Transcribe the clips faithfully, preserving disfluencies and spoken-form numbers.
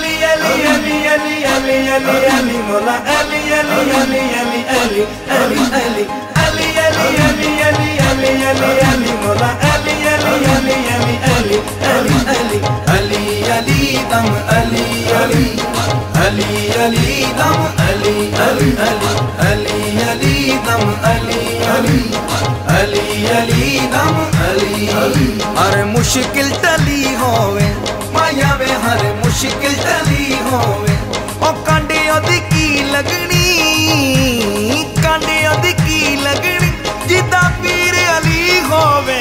अली अली अली अली अली अली अली मौला अली अली अली अली अली अली अली अली अली अली अली अली अली अली मौला अली अली अली अली अली अली अली अली अली दम अली अली अली अली दम अली अली अली अली अली दम अली अली अली अली दम अली अली हर मुश्किल टली होवे माया वे हर मुश्किल टली होवे ओ कांडे ओदी की लगनी कांडे ओदी की लगनी जिदा पीर अली होवे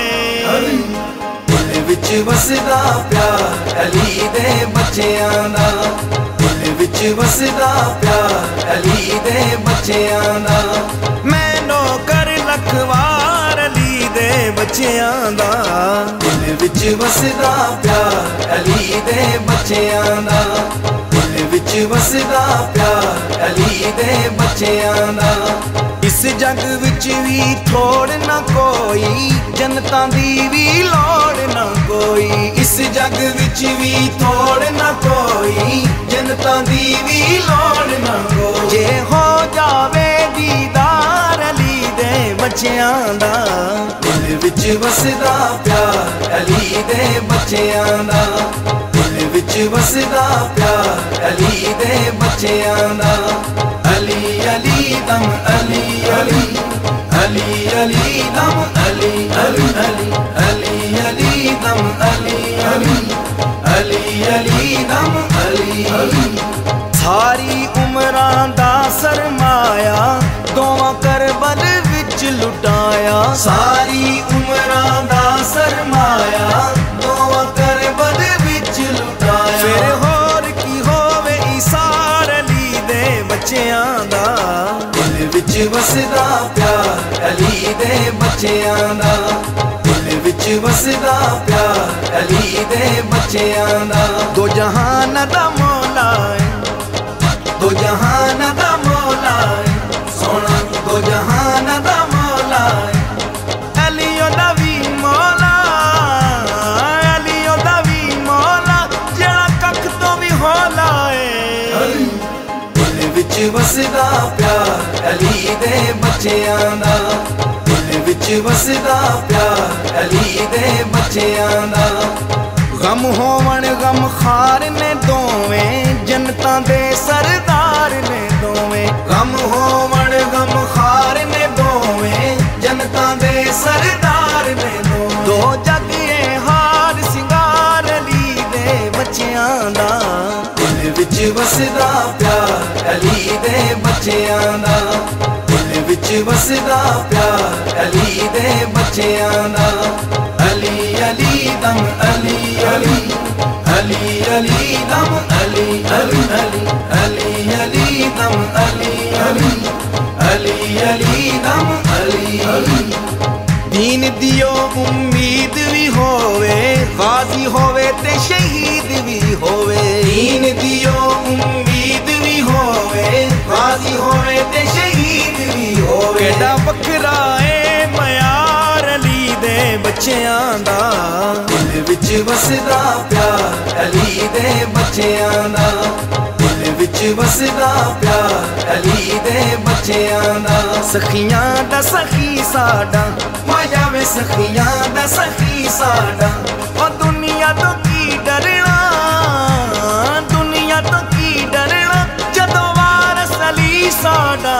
दिल विच वसदा प्यार अली दे बच्चियां दा दिल विच वसदा प्यार अली दे बच्चियां दा मैं नौकर लखवार अली दे बच्चियां दा दिल विच वसदा प्यार अली दे बच्चियां दा दिल विच वसदा प्यार अली दे बच्चियां दा इस जग विच भी थोड़ ना कोई जनता दी भी लोड़ ना कोई इस जग विच भी थोड़ ना कोई जनता दी भी लोड़ ना कोई जे हो जावे दीदार अली दे बच्चियां दा दिल विच वसदा प्यार अली दे बच्चियां दा दिल विच वसदा प्यार अली दे बच्चियां दा अली अली दम अली अली अली अली दम अली अली अली अली अली दम अली अली अली अली दम अली अली सारी उमरां दा सरमाया दोवां करबल विच लुटाया सारी उमरां दा सरमाया दोवां करबल विच लुटाया फिर होर की होवे इसार अली दे बच्चियां दा दिल विच वसदा प्यार अली दे बच्चियां दा दिल विच वसदा प्यार अली दे बच्चियां दा दो जहान दा मौला है दो जहान दा मौला है सोना दो जहान दा मौला है अली ओदा वी मौला अली ओदा वी मौला जेड़ा कख तो भी होला है दिल विच वसदा प्यार अली दे बच्चियां दा दिल विच वसदा प्यार अली दे बच्चियां दा गम होवण गम खार ने दोवें जनता दे सरदार ने दोवें गम होवण गम खार ने दोवें जनता दे सरदार ने दोवें दो जग ए हार सिंगार अली दे बच्चियां दा दिल विच वसदा प्यार अली दे बच्चियां दा दिल विच वसदा प्यार अली दे बच्चियां दा अली अली दम अली अली अली अली दम अली अली अली अली अली दम अली अली अली अली दम अली अली दीन दियो उम्मीद भी होवे गाजी होवे ते शहीद भी होवे दीन दियो उम्मीद भी होवे गाजी होवे ते शहीद भी होवे केड़ा बकरा है मयार अली दे बच्चियां दा दिल विच वसदा प्यार अली दे बच्चियां दा दिल विच वसदा प्यार अली दे बच्चियां दा सखियां दा सखी साडा माया वे सखियां दा सखी साडा ओ दुनिया तो की डरना दुनिया तो की डरना जदों वारस अली साडा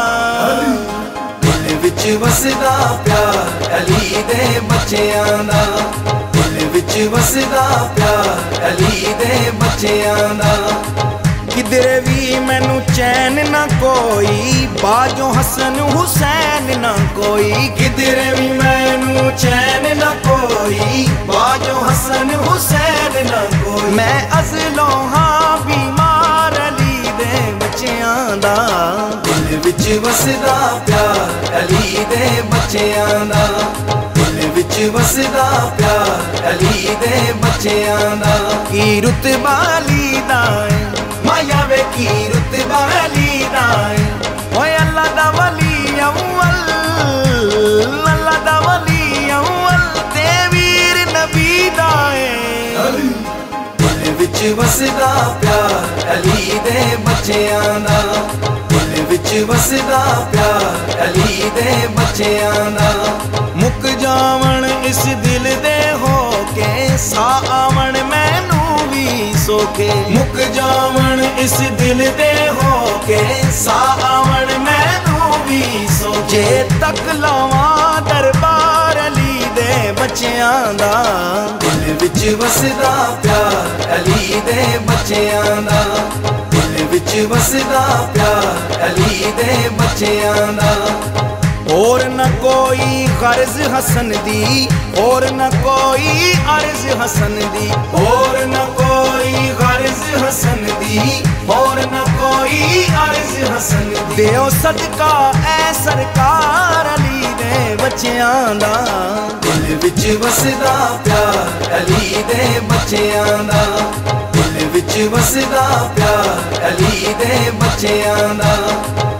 दिल विच वसदा प्यार अली दे बच्चियां दा दिल विच वसदा प्यार अली दे बच्चियां दा किधरे भी मैनू चैन ना कोई बाजो हसन हुसैन ना कोई किधरे भी मैनू चैन ना कोई बाजो हसन हुसैन ना कोई मैं अज़लों हां बीमार अली दे बच्चियां दा दिल विच वसदा प्यार अली दे बच्चियां दा दिल विच वसदा प्यार अली दे बच्चियां दा की रुतबा अली दा माया वे की रुतबा अली दा ओए अल्लाह दा वली अव्वल अल्लाह दा वली अव्वल ते वीर नबी दा दिल विच वसदा प्यार अली दे बच्चियां दा, दिल विच वसदा प्यार अली दे बच्चियां दा। मुक जावण इस दिल दे हो के सा आवण मैनू भी सोखे, मुक जावण इस दिल दे हो के सा आवण मैनू भी सोखे। तक लावा दरबार अली दे बच्चियां दा, दिल विच वसदा प्यार अली दे बच्चियां दा, दिल विच वसदा प्यार अली दे बच्चियां दा। और न कोई गर्ज हसन दी, और न कोई अर्ज हसन दी, और न कोई गर्ज हसन दी, और न कोई अर्ज हसन दी। देओ सदका ऐ सरकार अली दे बच्चियां दा, दिल विच वसदा प्यार अली दे बच्चियां दा, दिल विच वसदा प्यार अली दे बच्चियां दा।